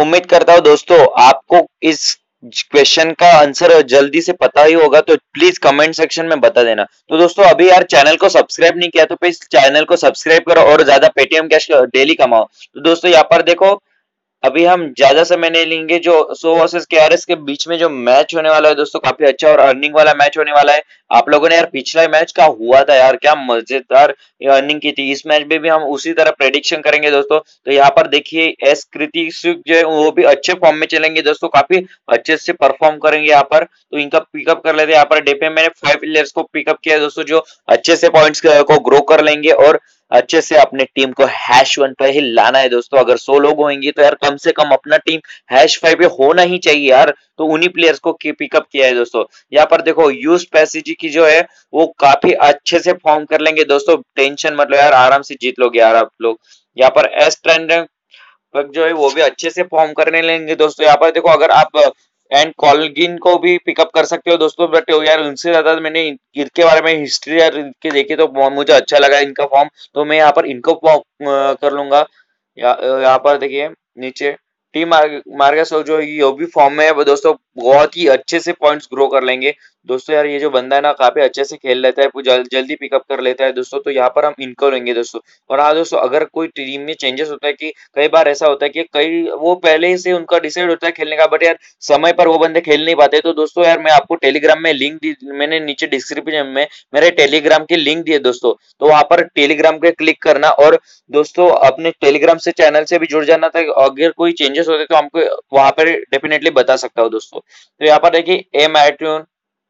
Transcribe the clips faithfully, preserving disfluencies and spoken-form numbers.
उम्मीद करता हूँ दोस्तों आपको इस क्वेश्चन का आंसर जल्दी से पता ही होगा, तो प्लीज कमेंट सेक्शन में बता देना। तो दोस्तों अभी यार चैनल को सब्सक्राइब नहीं किया तो प्लीज चैनल को सब्सक्राइब करो और ज्यादा पेटीएम कैश डेली कमाओ। तो दोस्तों यहाँ पर देखो, अभी हम ज्यादा समय नहीं लेंगे। जो सो वर्सेस केआरएस के बीच में जो मैच होने वाला है दोस्तों, काफी अच्छा और अर्निंग वाला मैच होने वाला है। आप लोगों ने यार पिछला मैच का हुआ था यार, क्या मजेदार अर्निंग की थी। इस मैच में भी हम उसी तरह प्रेडिक्शन करेंगे दोस्तों। तो यहाँ पर देखिए एस कृति जो है वो भी अच्छे फॉर्म में चलेंगे दोस्तों, काफी अच्छे से परफॉर्म करेंगे यहाँ पर। तो इनका पिकअप कर लेते हैं। यहाँ पर डे पे मैंने फाइव प्लेयर्स को पिकअप किया है दोस्तों, जो अच्छे से पॉइंट्स को ग्रो कर लेंगे और अच्छे से अपने टीम को हैश वन पे ही लाना है दोस्तों। अगर सौ लोग होंगे तो यार कम से कम अपना टीम हैश फाइव पे होना ही चाहिए यार। तो उन्हीं प्लेयर्स को पिकअप किया है दोस्तों। यहाँ पर देखो यूज पैसिजी की जो है वो काफी अच्छे से फॉर्म कर लेंगे दोस्तों, टेंशन मतलब यार आराम से जीत लोगे यार आप लोग। यहाँ पर एस ट्रेंड जो है वो भी अच्छे से फॉर्म करने लेंगे दोस्तों। यहाँ पर देखो अगर आप एंड कॉलगिन को भी पिकअप कर सकते हो दोस्तों, बट यार उनसे ज्यादा मैंने इनके बारे में हिस्ट्री यार इनके देखी तो मुझे अच्छा लगा इनका फॉर्म, तो मैं यहाँ पर इनको कर लूंगा। या, यहाँ पर देखिए नीचे टीम मार्गस जो ये भी फॉर्म में है दोस्तों, बहुत ही अच्छे से पॉइंट्स ग्रो कर लेंगे दोस्तों। यार ये जो बंदा है ना काफी अच्छे से खेल लेता है, वो जल, जल्दी पिकअप कर लेता है दोस्तों। तो यहाँ पर हम इनको लेंगे दोस्तों। और हाँ दोस्तों, अगर कोई टीम में चेंजेस होता है कि कई बार ऐसा होता है कि कई वो पहले से उनका डिसाइड होता है खेलने का, बट यार समय पर वो बंदे खेल नहीं पाते। तो दोस्तों यार मैं आपको टेलीग्राम में लिंक दी, मैंने नीचे डिस्क्रिप्शन में मेरे टेलीग्राम की लिंक दी है दोस्तों। तो वहां पर टेलीग्राम पे क्लिक करना और दोस्तों अपने टेलीग्राम से चैनल से भी जुड़ जाना था। अगर कोई चेंजेस होते तो हमको वहां पर डेफिनेटली बता सकता हूँ दोस्तों। तो यहाँ पर देखिए एम आईट्यून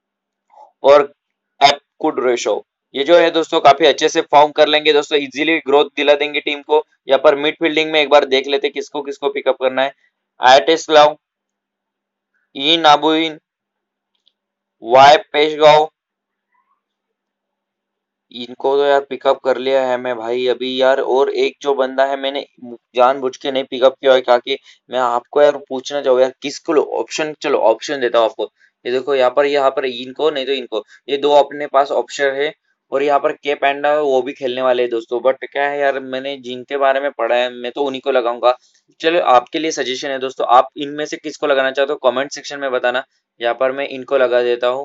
और एप कुड रेशो ये जो है दोस्तों काफी अच्छे से फॉर्म कर लेंगे दोस्तों, इजीली ग्रोथ दिला देंगे टीम को। यहाँ पर मिड फील्डिंग में एक बार देख लेते किसको किसको पिकअप करना है। आयटेस लाव, ई नाबुइन, वाई पेशगांव, इनको तो यार पिकअप कर लिया है मैं भाई अभी यार। और एक जो बंदा है मैंने जानबूझ के नहीं पिकअप किया है, ताकि मैं आपको यार पूछना चाहूँ यार किसको लो ऑप्शन, चलो ऑप्शन देता हूँ आपको। ये देखो यहाँ पर यहाँ पर इनको नहीं तो इनको, ये दो अपने पास ऑप्शन है। और यहाँ पर के पैंडा वो भी खेलने वाले हैं दोस्तों, बट क्या है यार मैंने जिनके बारे में पढ़ा है मैं तो उन्हीं को लगाऊंगा। चलो आपके लिए सजेशन है दोस्तों, आप इनमें से किसको लगाना चाहते हो कमेंट सेक्शन में बताना। यहाँ पर मैं इनको लगा देता हूँ।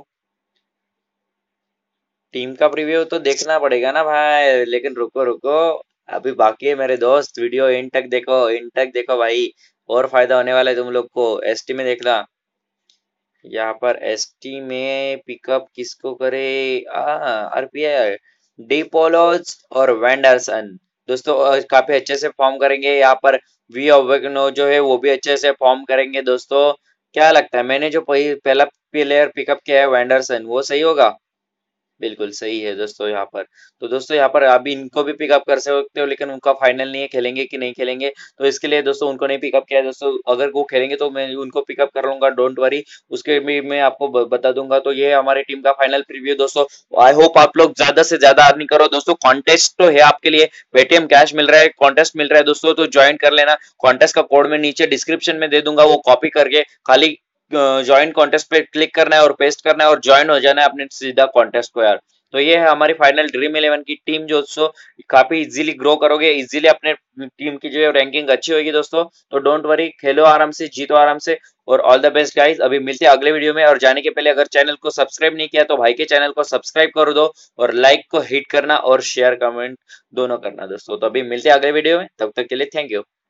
टीम का प्रीव्यू तो देखना पड़ेगा ना भाई, लेकिन रुको रुको अभी बाकी है मेरे दोस्त। वीडियो एंड तक देखो, एंड तक देखो भाई, और फायदा होने वाला है तुम लोग को। एसटी में देखना, यहाँ पर एसटी में पिकअप किसको करे। आरपीआई डी पोलोज और वेंडरसन दोस्तों अ, काफी अच्छे से फॉर्म करेंगे। यहाँ पर वी ओवेगनो जो है वो भी अच्छे से फॉर्म करेंगे दोस्तों। क्या लगता है मैंने जो पहला प्लेयर पिकअप किया है वेंडरसन, वो सही होगा? बिल्कुल सही है दोस्तों यहाँ पर। तो दोस्तों यहाँ पर अभी इनको भी पिकअप कर सकते हो, लेकिन उनका फाइनल नहीं है खेलेंगे कि नहीं खेलेंगे। तो इसके लिए दोस्तों उनको नहीं पिकअप किया है दोस्तों। अगर वो खेलेंगे तो मैं उनको पिकअप कर लूंगा, डोंट वरी। उसके भी मैं आपको ब- बता दूंगा। तो ये हमारी टीम का फाइनल प्रीव्यू दोस्तों। आई होप आप लोग ज्यादा से ज्यादा अर्निंग करो दोस्तों। कॉन्टेस्ट तो है आपके लिए, पेटीएम कैश मिल रहा है, कॉन्टेस्ट मिल रहा है दोस्तों, तो ज्वाइन कर लेना। कॉन्टेस्ट का कोड मैं नीचे डिस्क्रिप्शन में दे दूंगा, वो कॉपी करके खाली ज्वाइन कॉन्टेस्ट पे क्लिक करना है और पेस्ट करना है और ज्वाइन हो जाना है अपने सीधा कॉन्टेस्ट को यार। तो ये है हमारी फाइनल ड्रीम इलेवन की टीम जो दोस्तों, काफी इजीली ग्रो करोगे, इजीली अपने टीम की जो है रैंकिंग अच्छी होगी दोस्तों। तो डोंट वरी, खेलो आराम से, जीतो आराम से, और ऑल द बेस्ट गाइस। अभी मिलते हैं अगले वीडियो में, और जाने के पहले अगर चैनल को सब्सक्राइब नहीं किया तो भाई के चैनल को सब्सक्राइब कर दो, और लाइक को हिट करना और शेयर कमेंट दोनों करना दोस्तों। तो अभी मिलते हैं अगले वीडियो में, तब तक के लिए थैंक यू।